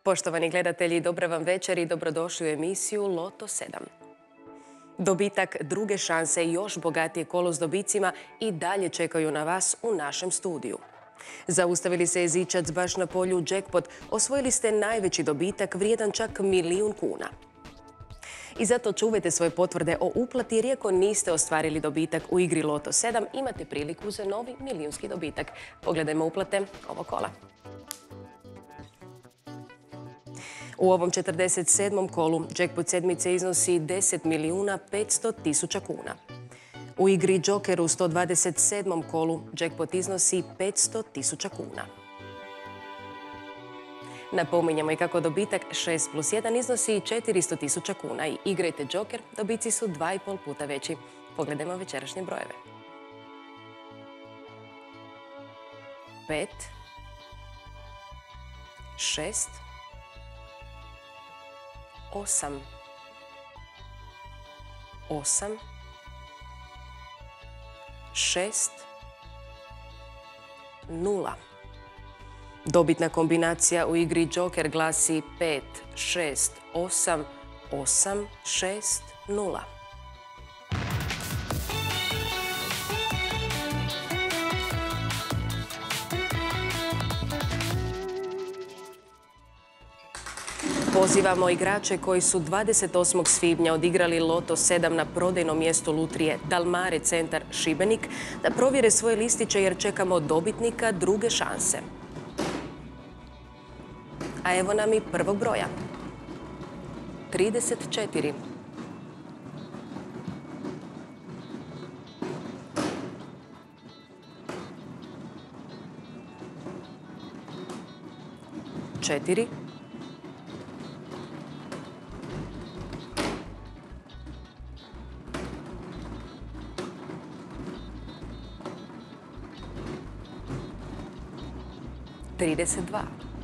Poštovani gledatelji, dobra vam večer i dobrodošli u emisiju Loto 7. Dobitak, druge šanse i još bogatije kolo s dobicima i dalje čekaju na vas u našem studiju. Zaustavili se je zičac baš na polju jackpot, osvojili ste najveći dobitak vrijedan čak 1.000.000 kuna. I zato čuvajte svoje potvrde o uplati jer iako niste ostvarili dobitak u igri Loto 7, imate priliku za novi milijunski dobitak. Pogledajmo uplate ovog kola. U ovom 47. kolu jackpot sedmice iznosi 10.500.000 kuna. U igri Joker u 127. kolu jackpot iznosi 500.000 kuna. Napominjamo i kako dobitak 6 plus 1 iznosi 400.000 kuna i igrajte Joker, dobici su 2,5 puta veći. Pogledajmo večerašnje brojeve. 5, 6, 8, 8, 6, 0. Dobitna kombinacija u igri Joker glasi 5, 6, 8, 8, 6, 0. Pozivamo igrače koji su 28. svibnja odigrali Loto 7 na prodajnom mjestu lutrije Dalmare centar Šibenik da provjere svoje listiće jer čekamo dobitnika druge šanse. A evo nam i prvog broja. 34. 4. 32.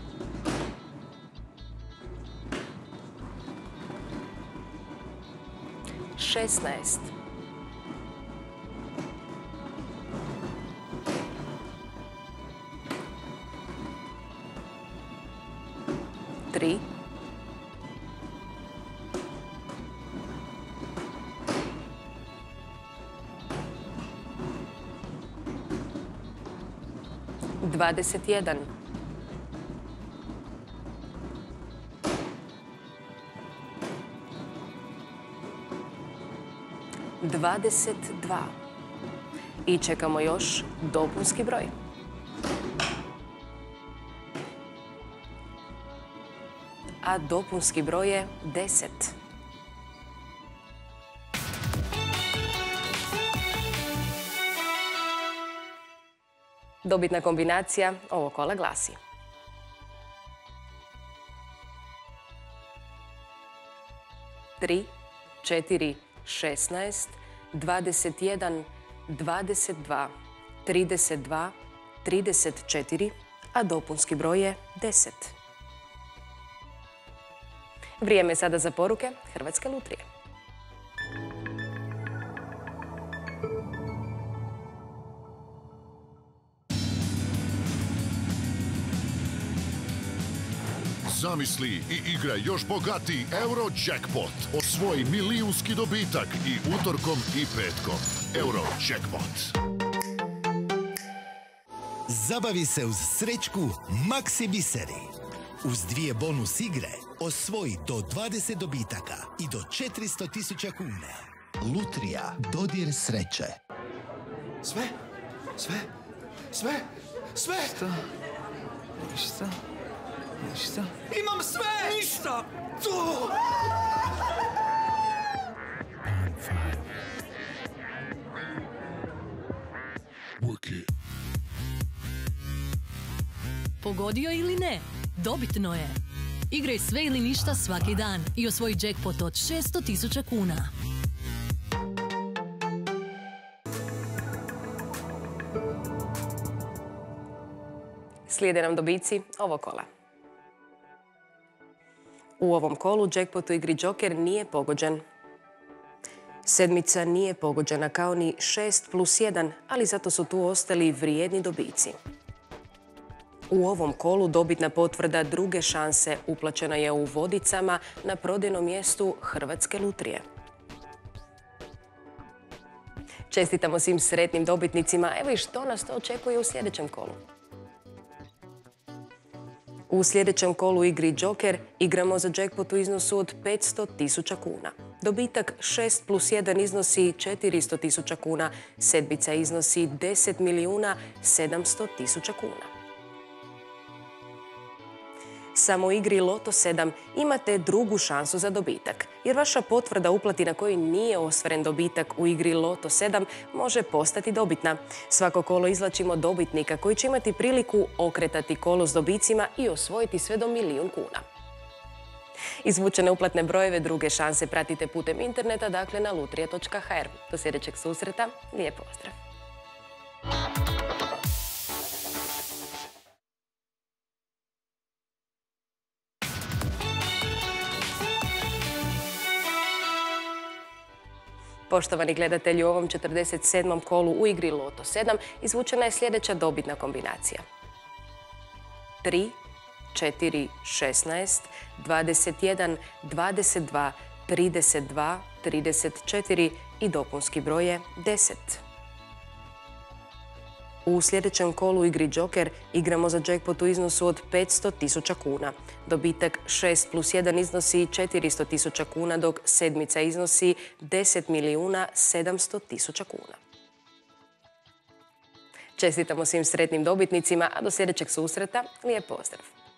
16. 3. 21. 22. I čekamo još dopunski broj. A dopunski broj je 10. Dobitna kombinacija ovog kola glasi 3, 4, 16, 21, 22, 32, 34, a dopunski broj je 10. Vrijeme je sada za poruke Hrvatske lutrije. Zamisli i igraj još bogatiji Eurojackpot. Osvoji milijunski dobitak i utorkom i petkom. Eurojackpot. Zabavi se uz srećku Maxi Biseri. Uz 2 bonus igre osvoji do 20 dobitaka i do 400.000 kuna. Lutrija Dodir sreće. Sve? Šta? Ništa. Imam sve! Ništa! To! Pogodio ili ne? Dobitno je. Igraj sve ili ništa svaki dan i osvoji jackpot od 600.000 kuna. Slijede nam dobici ovog kola. U ovom kolu jackpot u igri Joker nije pogođen. Sedmica nije pogođena kao ni 6 plus 1, ali zato su tu ostali vrijedni dobici. U ovom kolu dobitna potvrda druge šanse uplaćena je u Vodicama na prodajnom mjestu Hrvatske lutrije. Čestitamo svim sretnim dobitnicima. Evo i što nas to očekuje u sljedećem kolu. U sljedećem kolu u igri Joker igramo za jackpot u iznosu od 500.000 kuna. Dobitak 6 plus 1 iznosi 400.000 kuna, sedmica iznosi 10.700.000 kuna. Samo u igri Loto 7 imate drugu šansu za dobitak, jer vaša potvrda uplati na koji nije ostvaren dobitak u igri Loto 7 može postati dobitna. Svako kolo izvlačimo dobitnika koji će imati priliku okretati kolo s dobicima i osvojiti sve do 1.000.000 kuna. Izvučene uplatne brojeve druge šanse pratite putem interneta, dakle na lutrija.hr. Do sljedećeg susreta, lijep pozdrav! Poštovani gledatelji, u ovom 47. kolu u igri Loto 7 izvučena je sljedeća dobitna kombinacija. 3, 4, 16, 21, 22, 32, 34 i dopunski broj je 10. U sljedećem kolu u igri Joker igramo za jackpot u iznosu od 500.000 kuna. Dobitak 6 plus 1 iznosi 400.000 kuna, dok sedmica iznosi 10.700.000 kuna. Čestitamo svim sretnim dobitnicima, a do sljedećeg susreta lijep pozdrav!